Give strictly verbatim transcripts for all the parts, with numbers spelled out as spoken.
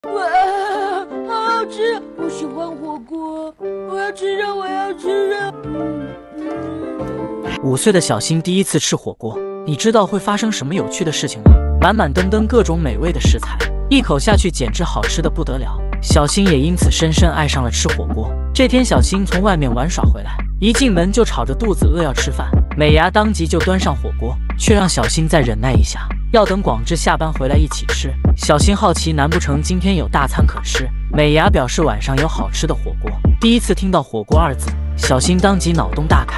哇，好好吃！我喜欢火锅，我要吃肉，我要吃肉。嗯嗯。 五岁的小新第一次吃火锅，你知道会发生什么有趣的事情吗？满满登登各种美味的食材，一口下去简直好吃的不得了。小新也因此深深爱上了吃火锅。这天，小新从外面玩耍回来，一进门就吵着肚子饿要吃饭。美伢当即就端上火锅，却让小新再忍耐一下，要等广志下班回来一起吃。小新好奇，难不成今天有大餐可吃？美伢表示晚上有好吃的火锅。第一次听到火锅二字，小新当即脑洞大开。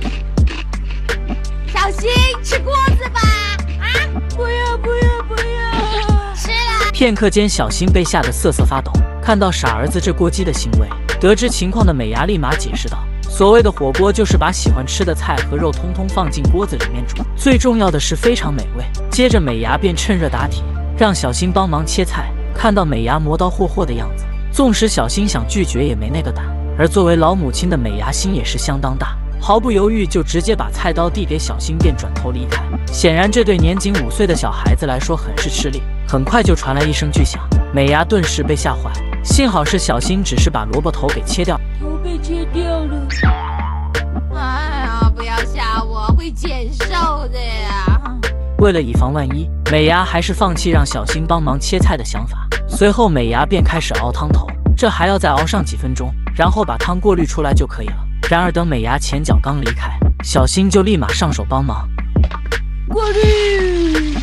小新，吃锅子吧！啊， 不要不要不要！ 吃了。 片刻间，小新被吓得瑟瑟发抖。看到傻儿子这过激的行为，得知情况的美伢立马解释道：“所谓的火锅就是把喜欢吃的菜和肉通通放进锅子里面煮，最重要的是非常美味。”接着，美伢便趁热打铁，让小新帮忙切菜。看到美伢磨刀霍霍的样子，纵使小新想拒绝也没那个胆。而作为老母亲的美伢心也是相当大，毫不犹豫就直接把菜刀递给小新，便转头离开。显然，这对年仅五岁的小孩子来说很是吃力。很快就传来一声巨响，美伢顿时被吓坏。幸好是小新只是把萝卜头给切掉， 头被切掉了。 哎呀，不要吓我，会减瘦的呀。 为了以防万一，美伢还是放弃让小新帮忙切菜的想法。随后，美伢便开始熬汤头，这还要再熬上几分钟，然后把汤过滤出来就可以了。然而，等美伢前脚刚离开，小新就立马上手帮忙过滤。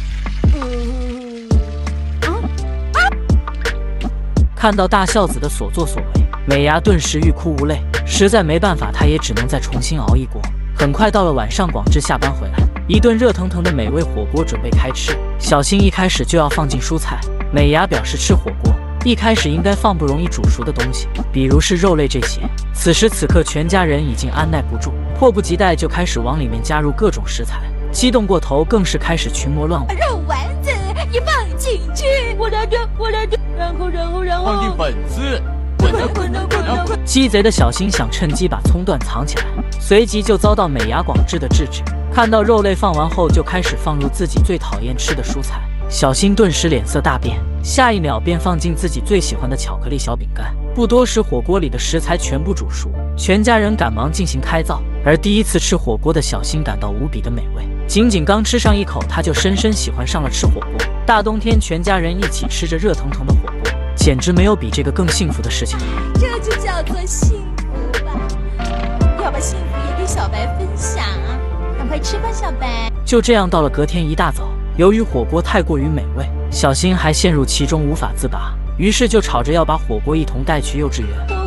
看到大孝子的所作所为，美伢顿时欲哭无泪，实在没办法，她也只能再重新熬一锅。很快到了晚上，广志下班回来，一顿热腾腾的美味火锅准备开吃。小新一开始就要放进蔬菜，美伢表示吃火锅一开始应该放不容易煮熟的东西，比如是肉类这些。此时此刻，全家人已经按耐不住，迫不及待就开始往里面加入各种食材，激动过头更是开始群魔乱舞。 肉丸子也放进去， 我来的，我来的，然后然后然后放进粉丝， 滚啊滚啊滚啊！ 鸡贼的小新想趁机把葱段藏起来，随即就遭到美伢广志的制止。看到肉类放完后，就开始放入自己最讨厌吃的蔬菜。小新顿时脸色大变，下一秒便放进自己最喜欢的巧克力小饼干。不多时，火锅里的食材全部煮熟，全家人赶忙进行开灶。而第一次吃火锅的小新感到无比的美味，仅仅刚吃上一口，他就深深喜欢上了吃火锅。大冬天，全家人一起吃着热腾腾的火锅，简直没有比这个更幸福的事情了。 这就叫做幸福吧！要把幸福也给小白分享啊！赶快吃吧，小白。 就这样，到了隔天一大早，由于火锅太过于美味，小新还陷入其中无法自拔，于是就吵着要把火锅一同带去幼稚园。